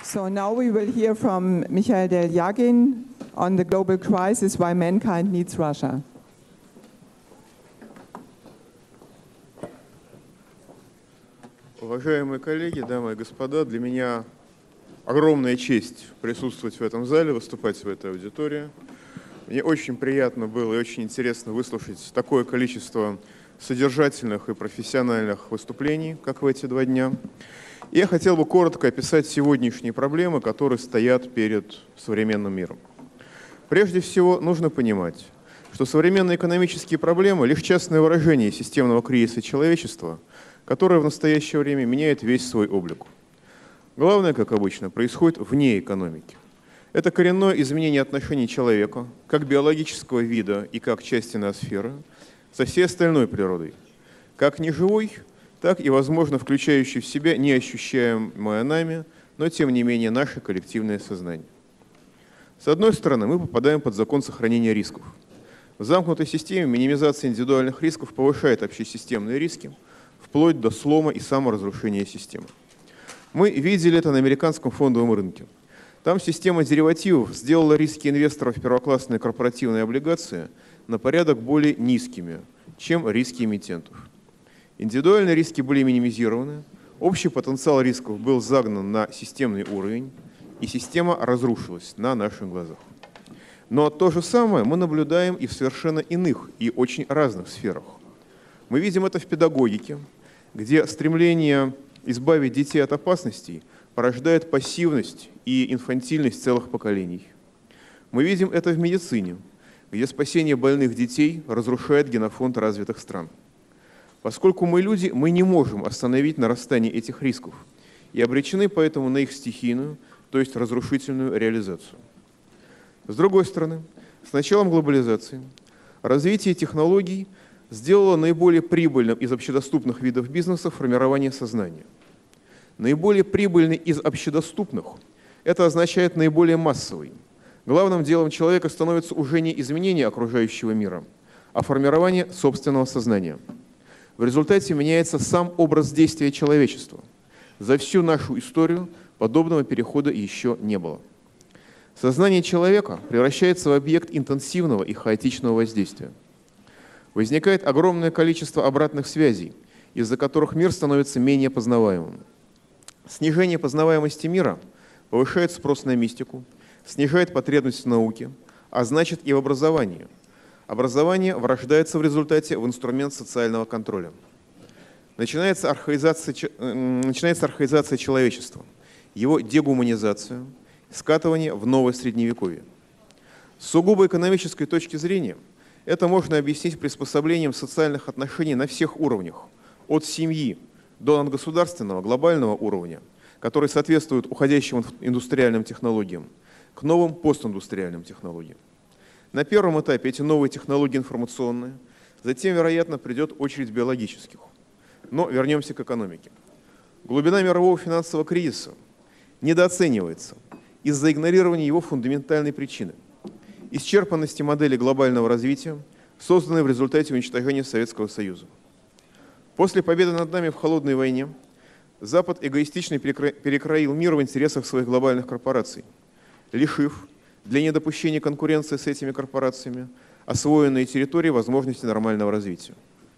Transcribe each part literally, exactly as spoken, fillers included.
So now we will hear from Michael Delyagin on the global crisis, why mankind needs Russia. Уважаемые коллеги, дамы и господа, для меня огромная честь присутствовать в этом зале, выступать в этой аудитории. Мне очень приятно было и очень интересно выслушать такое количество содержательных и профессиональных выступлений, как в эти два дня. И я хотел бы коротко описать сегодняшние проблемы, которые стоят перед современным миром. Прежде всего, нужно понимать, что современные экономические проблемы – лишь частное выражение системного кризиса человечества, которое в настоящее время меняет весь свой облик. Главное, как обычно, происходит вне экономики. Это коренное изменение отношений человека, как биологического вида и как части ноосферы, со всей остальной природой, как неживой, так и, возможно, включающей в себя неощущаемое нами, но тем не менее наше коллективное сознание. С одной стороны, мы попадаем под закон сохранения рисков. В замкнутой системе минимизация индивидуальных рисков повышает общесистемные риски, вплоть до слома и саморазрушения системы. Мы видели это на американском фондовом рынке. Там система деривативов сделала риски инвесторов в первоклассные корпоративные облигации на порядок более низкими, чем риски эмитентов. Индивидуальные риски были минимизированы, общий потенциал рисков был загнан на системный уровень, и система разрушилась на наших глазах. Но то же самое мы наблюдаем и в совершенно иных и очень разных сферах. Мы видим это в педагогике, где стремление избавить детей от опасностей порождает пассивность и инфантильность целых поколений. Мы видим это в медицине, где спасение больных детей разрушает генофонд развитых стран. Поскольку мы люди, мы не можем остановить нарастание этих рисков и обречены поэтому на их стихийную, то есть разрушительную реализацию. С другой стороны, с началом глобализации развитие технологий сделало наиболее прибыльным из общедоступных видов бизнеса формирование сознания. Наиболее прибыльный из общедоступных – это означает наиболее массовый. Главным делом человека становится уже не изменение окружающего мира, а формирование собственного сознания. В результате меняется сам образ действия человечества. За всю нашу историю подобного перехода еще не было. Сознание человека превращается в объект интенсивного и хаотичного воздействия. Возникает огромное количество обратных связей, из-за которых мир становится менее познаваемым. Снижение познаваемости мира повышает спрос на мистику, снижает потребность в науке, а значит и в образовании. Образование врождается в результате в инструмент социального контроля. Начинается архаизация, начинается архаизация человечества, его дегуманизация, скатывание в новое средневековье. С сугубо экономической точки зрения это можно объяснить приспособлением социальных отношений на всех уровнях, от семьи до надгосударственного глобального уровня, который соответствует уходящим индустриальным технологиям, к новым постиндустриальным технологиям. На первом этапе эти новые технологии информационные, затем, вероятно, придет очередь биологических. Но вернемся к экономике. Глубина мирового финансового кризиса недооценивается из-за игнорирования его фундаментальной причины – исчерпанности модели глобального развития, созданной в результате уничтожения Советского Союза. После победы над нами в холодной войне Запад эгоистично перекроил мир в интересах своих глобальных корпораций, лишив для недопущения конкуренции с этими корпорациями освоенные территории возможности нормального развития.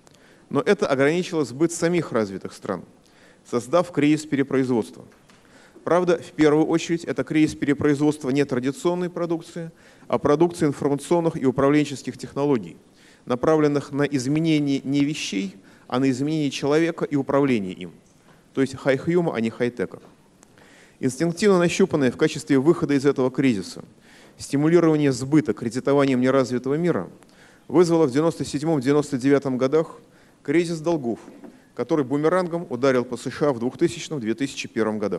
Но это ограничило сбыт самих развитых стран, создав кризис перепроизводства. Правда, в первую очередь это кризис перепроизводства не традиционной продукции, а продукции информационных и управленческих технологий, направленных на изменение не вещей, а на изменение человека и управление им. То есть хай-хьюма, а не хай-тека. Инстинктивно нащупанное в качестве выхода из этого кризиса стимулирование сбыта кредитованием неразвитого мира вызвало в девяносто седьмом — девяносто девятом годах кризис долгов, который бумерангом ударил по США в двухтысячном — две тысячи первом годах.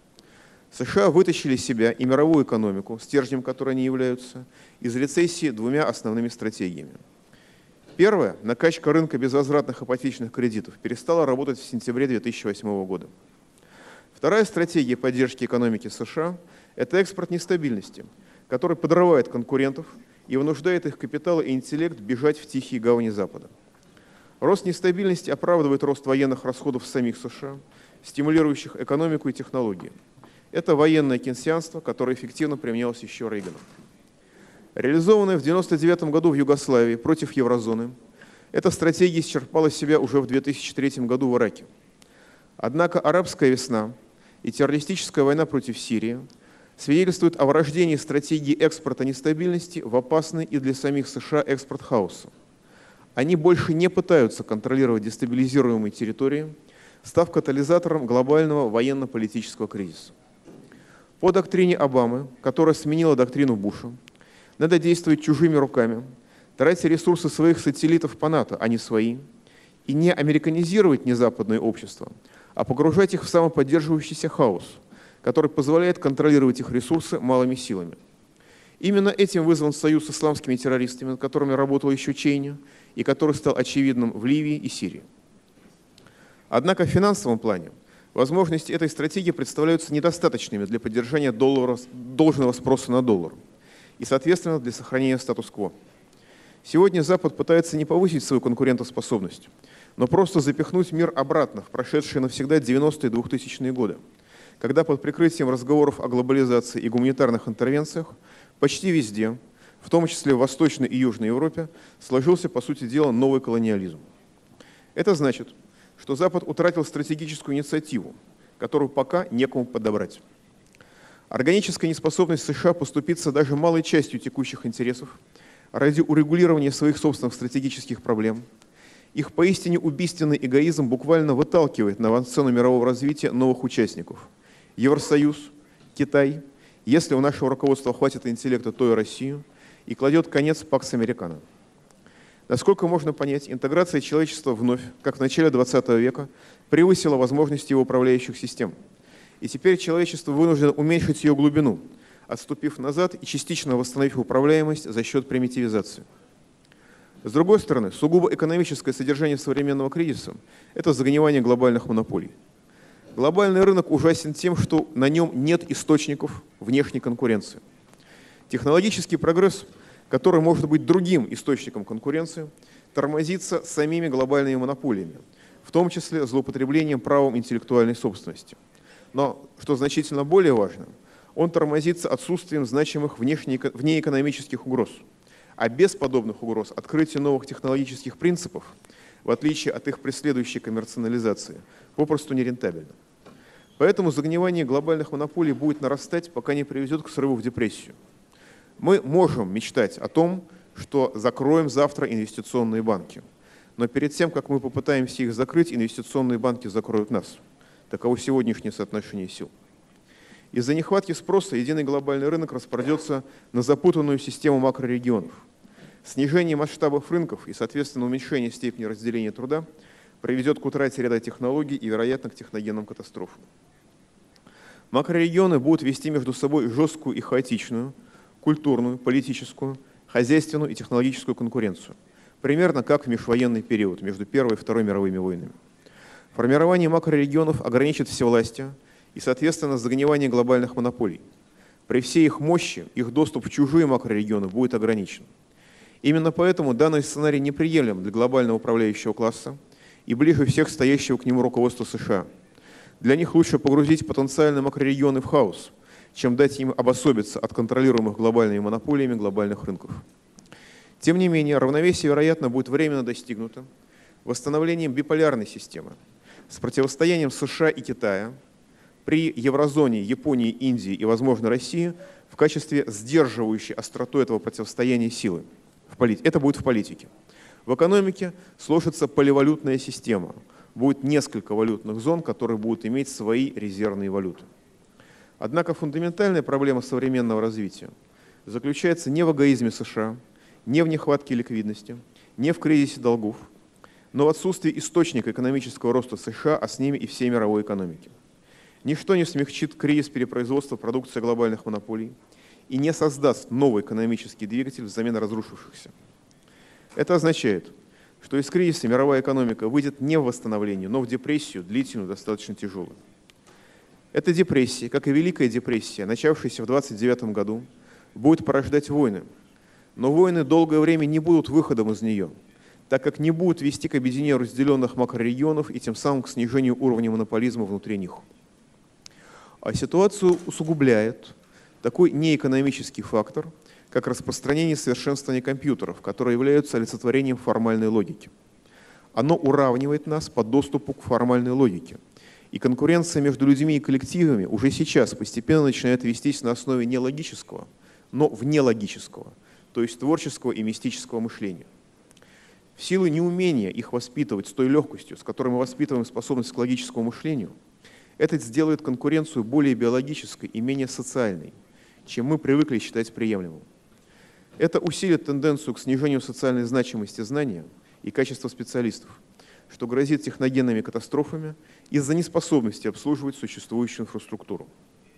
США вытащили себя и мировую экономику, стержнем которой они являются, из рецессии двумя основными стратегиями. Первая, накачка рынка безвозвратных ипотечных кредитов, перестала работать в сентябре две тысячи восьмого года. Вторая стратегия поддержки экономики США – это экспорт нестабильности, который подрывает конкурентов и вынуждает их капитал и интеллект бежать в тихие гавани Запада. Рост нестабильности оправдывает рост военных расходов самих США, стимулирующих экономику и технологии. Это военное кейнсианство, которое эффективно применялось еще Рейганом. Реализованная в девяносто девятом году в Югославии против еврозоны, эта стратегия исчерпала себя уже в две тысячи третьем году в Ираке. Однако арабская весна и террористическая война против Сирии свидетельствуют о врождении стратегии экспорта нестабильности в опасный и для самих США экспорт хаоса. Они больше не пытаются контролировать дестабилизируемые территории, став катализатором глобального военно-политического кризиса. По доктрине Обамы, которая сменила доктрину Буша, надо действовать чужими руками, тратить ресурсы своих сателлитов по НАТО, а не свои, и не американизировать незападное общество, а погружать их в самоподдерживающийся хаос, который позволяет контролировать их ресурсы малыми силами. Именно этим вызван союз с исламскими террористами, над которыми работал еще Чейни, и который стал очевидным в Ливии и Сирии. Однако в финансовом плане возможности этой стратегии представляются недостаточными для поддержания доллара, должного спроса на доллар и, соответственно, для сохранения статус-кво. Сегодня Запад пытается не повысить свою конкурентоспособность, но просто запихнуть мир обратно в прошедшие навсегда девяностые и двухтысячные годы, когда под прикрытием разговоров о глобализации и гуманитарных интервенциях почти везде, в том числе в Восточной и Южной Европе, сложился, по сути дела, новый колониализм. Это значит, что Запад утратил стратегическую инициативу, которую пока некому подобрать. Органическая неспособность США поступиться даже малой частью текущих интересов ради урегулирования своих собственных стратегических проблем, их поистине убийственный эгоизм буквально выталкивает на авансцену мирового развития новых участников – Евросоюз, Китай, если у нашего руководства хватит интеллекта, то и Россию, и кладет конец Пакс Американо. Насколько можно понять, интеграция человечества вновь, как в начале двадцатого века, превысила возможности его управляющих систем. И теперь человечество вынуждено уменьшить ее глубину, отступив назад и частично восстановив управляемость за счет примитивизации. С другой стороны, сугубо экономическое содержание современного кризиса – это загнивание глобальных монополий. Глобальный рынок ужасен тем, что на нем нет источников внешней конкуренции. Технологический прогресс, который может быть другим источником конкуренции, тормозится самими глобальными монополиями, в том числе злоупотреблением правом интеллектуальной собственности. Но, что значительно более важно, он тормозится отсутствием значимых внеэкономических угроз. А без подобных угроз открытие новых технологических принципов, в отличие от их преследующей коммерциализации, попросту нерентабельно. Поэтому загнивание глобальных монополий будет нарастать, пока не приведет к срыву в депрессию. Мы можем мечтать о том, что закроем завтра инвестиционные банки. Но перед тем, как мы попытаемся их закрыть, инвестиционные банки закроют нас. Таково сегодняшнее соотношение сил. Из-за нехватки спроса единый глобальный рынок распадется на запутанную систему макрорегионов. Снижение масштабов рынков и, соответственно, уменьшение степени разделения труда приведет к утрате ряда технологий и, вероятно, к техногенным катастрофам. Макрорегионы будут вести между собой жесткую и хаотичную, культурную, политическую, хозяйственную и технологическую конкуренцию, примерно как в межвоенный период между Первой и Второй мировыми войнами. Формирование макрорегионов ограничит всевластие и, соответственно, загнивание глобальных монополий. При всей их мощи их доступ в чужие макрорегионы будет ограничен. Именно поэтому данный сценарий неприемлем для глобального управляющего класса и ближе всех стоящего к нему руководства США. Для них лучше погрузить потенциальные макрорегионы в хаос, чем дать им обособиться от контролируемых глобальными монополиями глобальных рынков. Тем не менее, равновесие, вероятно, будет временно достигнуто восстановлением биполярной системы с противостоянием США и Китая при еврозоне, Японии, Индии и, возможно, России в качестве сдерживающей остроту этого противостояния силы. Это будет в политике. В экономике сложится поливалютная система. Будет несколько валютных зон, которые будут иметь свои резервные валюты. Однако фундаментальная проблема современного развития заключается не в эгоизме США, не в нехватке ликвидности, не в кризисе долгов, но в отсутствии источника экономического роста США, а с ними и всей мировой экономики. Ничто не смягчит кризис перепроизводства продукции глобальных монополий и не создаст новый экономический двигатель взамен разрушившихся. Это означает, что из кризиса мировая экономика выйдет не в восстановление, но в депрессию, длительную, достаточно тяжелую. Эта депрессия, как и Великая депрессия, начавшаяся в двадцать девятом году, будет порождать войны. Но войны долгое время не будут выходом из нее, так как не будут вести к объединению разделенных макрорегионов и тем самым к снижению уровня монополизма внутри них. А ситуацию усугубляет такой неэкономический фактор, как распространение и совершенствование компьютеров, которые являются олицетворением формальной логики. Оно уравнивает нас по доступу к формальной логике. И конкуренция между людьми и коллективами уже сейчас постепенно начинает вестись на основе не логического, но внелогического, то есть творческого и мистического мышления. В силу неумения их воспитывать с той легкостью, с которой мы воспитываем способность к логическому мышлению, это сделает конкуренцию более биологической и менее социальной, чем мы привыкли считать приемлемым. Это усилит тенденцию к снижению социальной значимости знания и качества специалистов, что грозит техногенными катастрофами из-за неспособности обслуживать существующую инфраструктуру.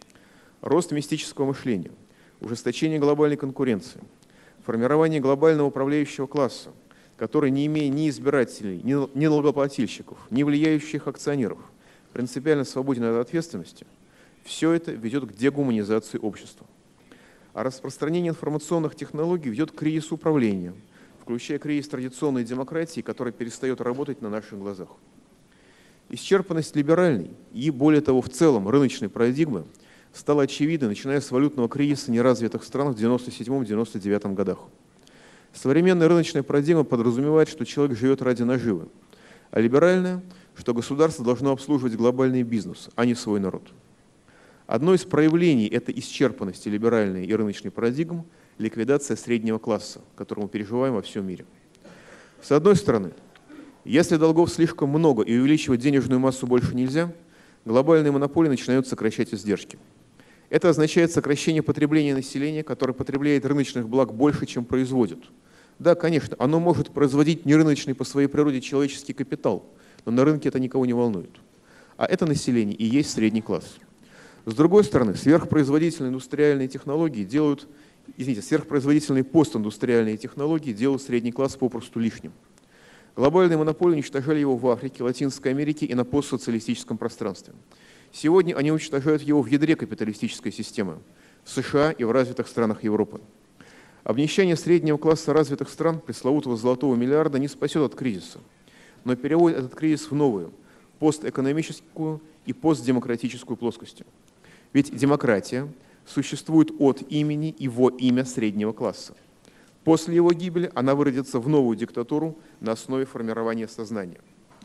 Рост мистического мышления, ужесточение глобальной конкуренции, формирование глобального управляющего класса, который, не имея ни избирателей, ни налогоплательщиков, ни влияющих акционеров, принципиально свободен от ответственности, все это ведет к дегуманизации общества. А распространение информационных технологий ведет к кризису управления, включая кризис традиционной демократии, которая перестает работать на наших глазах. Исчерпанность либеральной и, более того, в целом рыночной парадигмы стала очевидной, начиная с валютного кризиса неразвитых стран в девяносто седьмом — девяносто девятом годах. Современная рыночная парадигма подразумевает, что человек живет ради наживы, а либеральная, что государство должно обслуживать глобальный бизнес, а не свой народ. Одно из проявлений этой исчерпанности либеральной и рыночной парадигм – ликвидация среднего класса, который мы переживаем во всем мире. С одной стороны, если долгов слишком много и увеличивать денежную массу больше нельзя, глобальные монополии начинают сокращать издержки. Это означает сокращение потребления населения, которое потребляет рыночных благ больше, чем производит. Да, конечно, оно может производить нерыночный по своей природе человеческий капитал, но на рынке это никого не волнует. А это население и есть средний класс. С другой стороны, сверхпроизводительные индустриальные технологии делают, извините, сверхпроизводительные постиндустриальные технологии делают средний класс попросту лишним. Глобальные монополии уничтожали его в Африке, Латинской Америке и на постсоциалистическом пространстве. Сегодня они уничтожают его в ядре капиталистической системы, в США и в развитых странах Европы. Обнищание среднего класса развитых стран, пресловутого золотого миллиарда, не спасет от кризиса, но переводит этот кризис в новую, постэкономическую и постдемократическую плоскости. Ведь демократия существует от имени и во имя среднего класса. После его гибели она выродится в новую диктатуру на основе формирования сознания.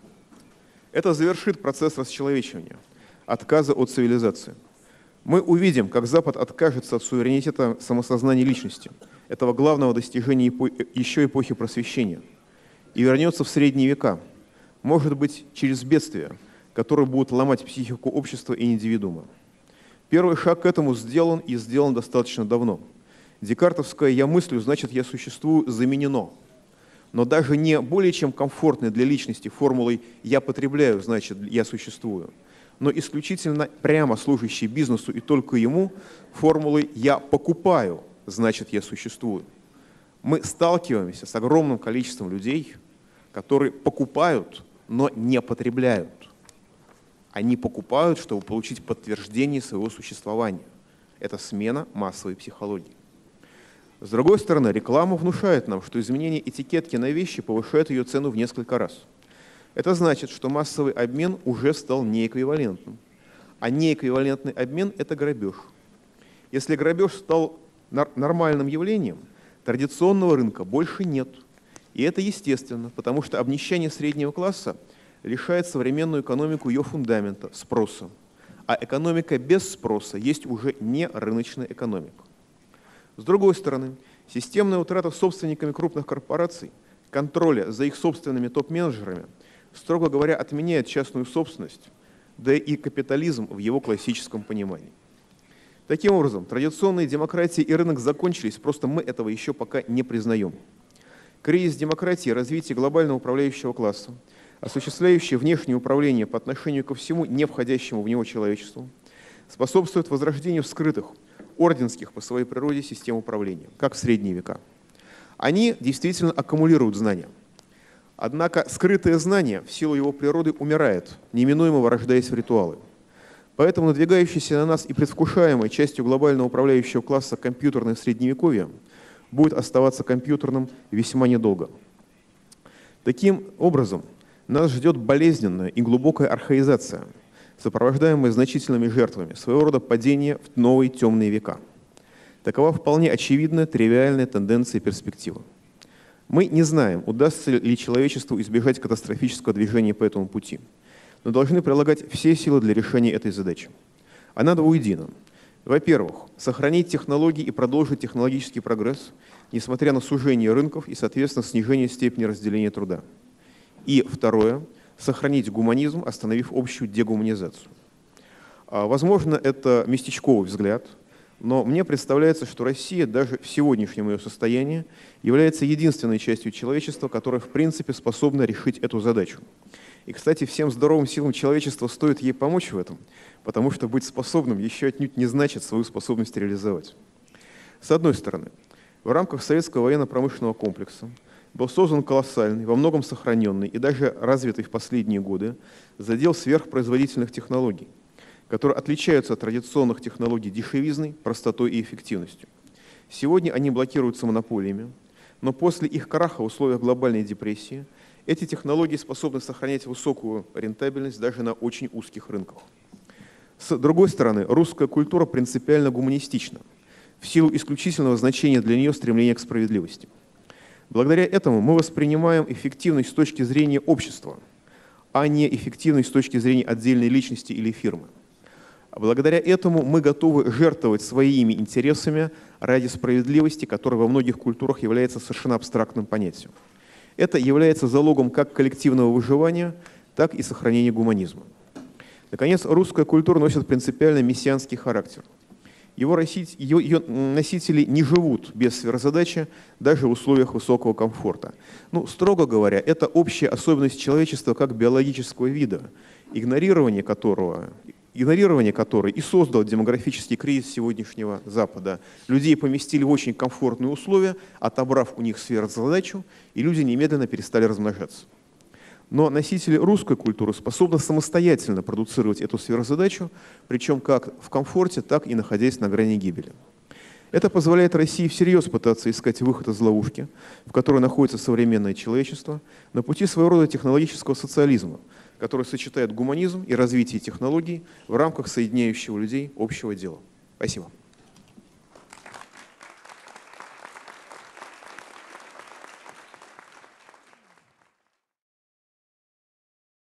Это завершит процесс расчеловечивания, отказа от цивилизации. Мы увидим, как Запад откажется от суверенитета самосознания личности, этого главного достижения эпо- еще эпохи Просвещения, и вернется в средние века, может быть, через бедствия, которые будут ломать психику общества и индивидуума. Первый шаг к этому сделан и сделан достаточно давно. Декартовское «я мыслю» значит «я существую» заменено. Но даже не более чем комфортной для личности формулой «я потребляю» значит «я существую», но исключительно прямо служащей бизнесу и только ему формулой «я покупаю» значит «я существую». Мы сталкиваемся с огромным количеством людей, которые покупают, но не потребляют. Они покупают, чтобы получить подтверждение своего существования. Это смена массовой психологии. С другой стороны, реклама внушает нам, что изменение этикетки на вещи повышает ее цену в несколько раз. Это значит, что массовый обмен уже стал неэквивалентным. А неэквивалентный обмен – это грабеж. Если грабеж стал нормальным явлением, традиционного рынка больше нет. И это естественно, потому что обнищание среднего класса лишает современную экономику ее фундамента – спроса. А экономика без спроса есть уже не рыночная экономика. С другой стороны, системная утрата собственниками крупных корпораций контроля за их собственными топ-менеджерами, строго говоря, отменяет частную собственность, да и капитализм в его классическом понимании. Таким образом, традиционные демократии и рынок закончились, просто мы этого еще пока не признаем. Кризис демократии и развитие глобального управляющего класса, осуществляющий внешнее управление по отношению ко всему, не входящему в него человечеству, способствует возрождению скрытых, орденских по своей природе систем управления, как в средние века. Они действительно аккумулируют знания. Однако скрытое знание в силу его природы умирает, неминуемо вырождаясь в ритуалы. Поэтому надвигающейся на нас и предвкушаемой частью глобального управляющего класса компьютерное средневековье будет оставаться компьютерным весьма недолго. Таким образом, нас ждет болезненная и глубокая архаизация, сопровождаемое значительными жертвами, своего рода падение в новые темные века. Такова вполне очевидная, тривиальная тенденция и перспектива. Мы не знаем, удастся ли человечеству избежать катастрофического движения по этому пути, но должны прилагать все силы для решения этой задачи. Она двуедина. Во-первых, сохранить технологии и продолжить технологический прогресс, несмотря на сужение рынков и, соответственно, снижение степени разделения труда. И второе, сохранить гуманизм, остановив общую дегуманизацию. Возможно, это местечковый взгляд, но мне представляется, что Россия даже в сегодняшнем ее состоянии является единственной частью человечества, которая в принципе способна решить эту задачу. И, кстати, всем здоровым силам человечества стоит ей помочь в этом, потому что быть способным еще отнюдь не значит свою способность реализовать. С одной стороны, в рамках советского военно-промышленного комплекса был создан колоссальный, во многом сохраненный и даже развитый в последние годы задел сверхпроизводительных технологий, которые отличаются от традиционных технологий дешевизной, простотой и эффективностью. Сегодня они блокируются монополиями, но после их краха в условиях глобальной депрессии эти технологии способны сохранять высокую рентабельность даже на очень узких рынках. С другой стороны, русская культура принципиально гуманистична, в силу исключительного значения для нее стремления к справедливости. Благодаря этому мы воспринимаем эффективность с точки зрения общества, а не эффективность с точки зрения отдельной личности или фирмы. Благодаря этому мы готовы жертвовать своими интересами ради справедливости, которая во многих культурах является совершенно абстрактным понятием. Это является залогом как коллективного выживания, так и сохранения гуманизма. Наконец, русская культура носит принципиально мессианский характер. Его, ее, ее носители не живут без сверхзадачи даже в условиях высокого комфорта. Ну, строго говоря, это общая особенность человечества как биологического вида, игнорирование которого, игнорирование которой и создало демографический кризис сегодняшнего Запада. Людей поместили в очень комфортные условия, отобрав у них сверхзадачу, и люди немедленно перестали размножаться. Но носители русской культуры способны самостоятельно продуцировать эту сверхзадачу, причем как в комфорте, так и находясь на грани гибели. Это позволяет России всерьез пытаться искать выход из ловушки, в которой находится современное человечество, на пути своего рода технологического социализма, который сочетает гуманизм и развитие технологий в рамках соединяющего людей общего дела. Спасибо.